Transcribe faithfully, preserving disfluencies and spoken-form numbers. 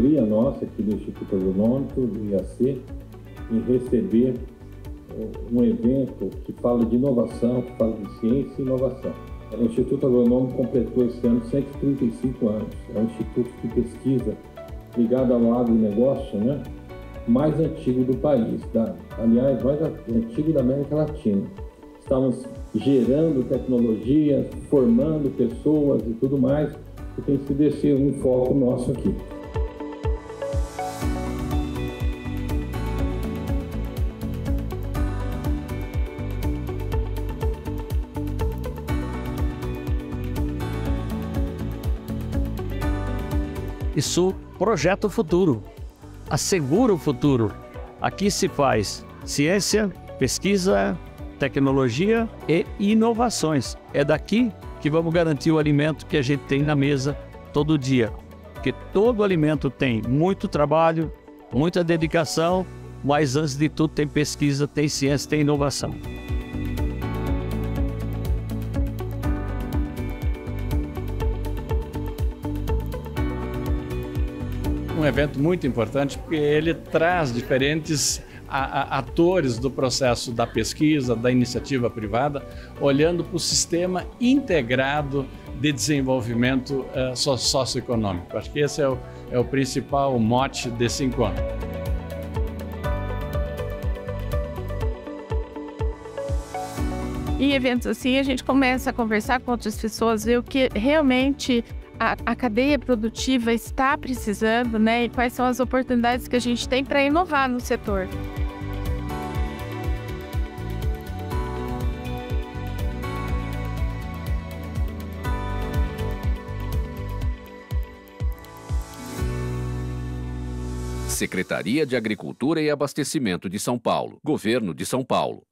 alegria nossa aqui do Instituto Agronômico, do I A C, em receber um evento que fala de inovação, que fala de ciência e inovação. O Instituto Agronômico completou esse ano cento e trinta e cinco anos. É um instituto de pesquisa ligado ao agronegócio, né? Mais antigo do país, da, aliás, mais antigo da América Latina. Estamos gerando tecnologia, formando pessoas e tudo mais, e tem sido esse um foco nosso aqui. Isso projeta o futuro, assegura o futuro. Aqui se faz ciência, pesquisa, tecnologia e inovações. É daqui que vamos garantir o alimento que a gente tem na mesa todo dia. Porque todo alimento tem muito trabalho, muita dedicação, mas antes de tudo tem pesquisa, tem ciência, tem inovação. Um evento muito importante porque ele traz diferentes a, a, atores do processo da pesquisa, da iniciativa privada, olhando para o sistema integrado de desenvolvimento uh, socioeconômico. Acho que esse é o, é o principal mote desse encontro. Em eventos assim, a gente começa a conversar com outras pessoas, ver o que realmente A, a cadeia produtiva está precisando, né? E quais são as oportunidades que a gente tem para inovar no setor. Secretaria de Agricultura e Abastecimento de São Paulo, Governo de São Paulo.